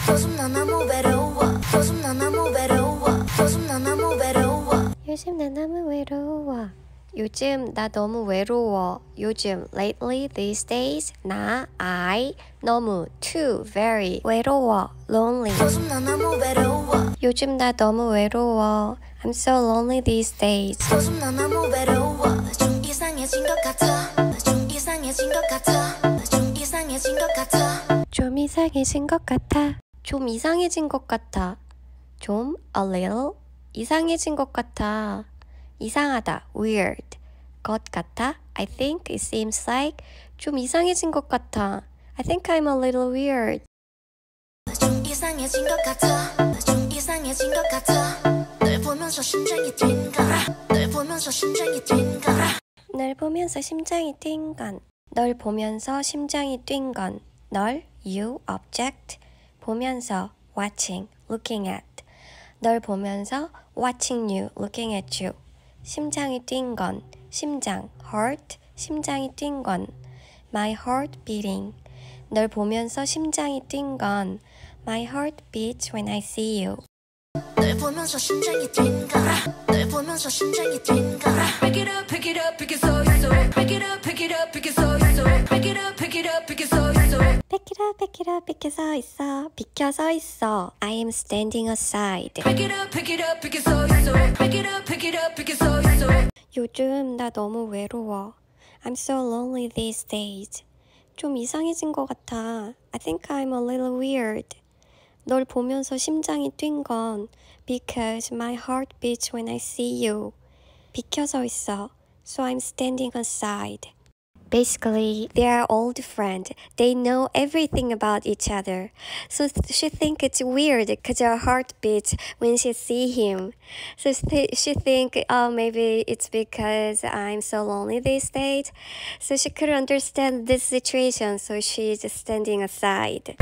요즘 나 너무 외로워. 요즘 나 너무 외로워. 요즘 나 너무 외로워. 요즘 나 너무 외로워. 요즘 나 너무 외로워. 요즘 lately these days I 너무 too very 외로워 lonely. 요즘 나 너무 외로워. 요즘 나 너무 외로워. I'm so lonely these days. 요즘 나 너무 외로워. 좀 이상해진 것 같아. 좀 이상해진 것 같아. 좀 이상해진 것 같아. 좀 이상해진 것 같아. 좀 이상해진 것 같아. 좀 a little 이상해진 것 같아. 이상하다 weird 것 같아. I think it seems like 좀 이상해진 것 같아. I think I'm a little weird. 좀 이상해진 것 같아. 좀 이상해진 것 같아. 널 보면서 심장이 뛴가. 널 보면서 심장이 뛴가. 널 보면서 심장이 뛴 건. 널 보면서 심장이 뛴 건. 널 you object 보면서 watching looking at. 널 보면서 watching you looking at you. 심장이 뛴 건. 심장 heart 심장이 뛴 건. My heart beating. 널 보면서 심장이 뛴 건. My heart beats when I see you. 널 보면서 심장이 뛴가. 널 보면서 심장이 뛴가. Pick it up, pick it up, pick it so so. Pick it up, pick it up, pick it so so. Pick it up, pick it up, pick it so so. Pick it up, pick it up, 비켜 서 있어. 비켜 서 있어. I am standing aside. Pick it up, pick it up, pick it so so. Pick it up, pick it up, pick it so so. 요즘 나 너무 외로워. I'm so lonely these days. 좀 이상해진 것 같아. I think I'm a little weird. 널 보면서 심장이 뛴 건 because my heart beats when I see you. 비켜 서 있어. So I'm standing aside. Basically, they are old friends. They know everything about each other. So she think it's weird because her heart beats when she see him. So she think, oh, maybe it's because I'm so lonely these days. So she couldn't understand this situation. So she's standing aside.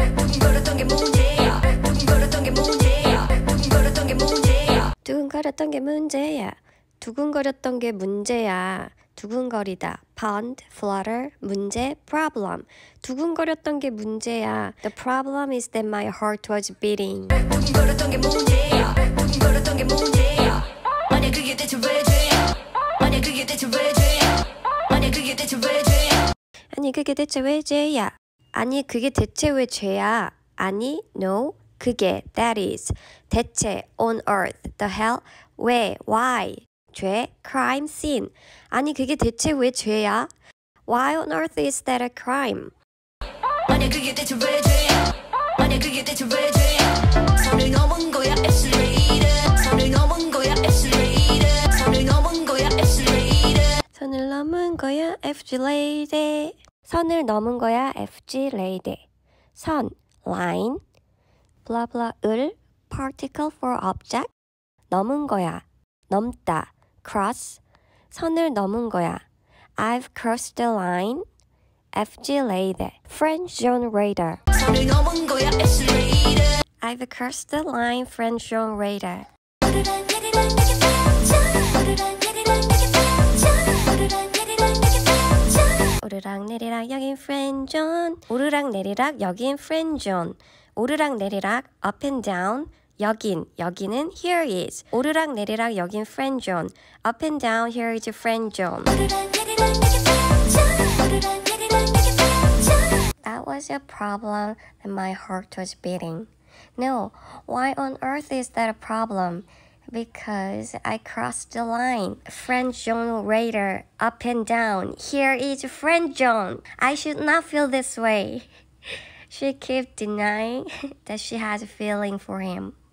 두근거렸던 게 문제야. 두근거렸던 게 문제야. 두근거리다, pond, flutter, 문제, problem. 두근거렸던 게 문제야. The problem is that my heart was beating. 두근거렸던 게 문제야. 두근거렸던 게 문제야. 아니 그게 대체 왜 죄야. 아니 그게 대체 왜 죄야. 아니 그게 대체 왜 죄야. 아니 그게 대체 왜 죄야. 아니 그게 대체 왜 죄야. 아니 no 그게 that is 대체 on earth the hell 왜 why 죄, crime, sin. 아니 그게 대체 왜 죄야? Why on earth is that a crime? 아니 그게 대체 왜 죄야? 아니 그게 대체 왜 죄야? 선을 넘은 거야 escalator. 선을 넘은 거야 escalator. 선을 넘은 거야 escalator. 선을 넘은 거야 FG lady. 선을 넘은 거야 FG lady. 선, line, blah blah 을, particle for object. 넘은 거야, 넘다. cross, 선을 넘은 거야. I've crossed the line. FG lady. Friend zone radar. 선을 넘은 거야 escalator. I've crossed the line. Friend zone radar. 오르락내리락 여긴 friend zone. 오르락내리락 여긴 friend zone. 오르락내리락 up and down. 여기는 here is. 오르락내리락 여긴 friend zone. Up and down here is friend zone. That was a problem and my heart was beating. No, why on earth is that a problem? Because I crossed the line. Friend zone radar. Up and down. Here is friend zone. I should not feel this way. She kept denying that she has a feeling for him.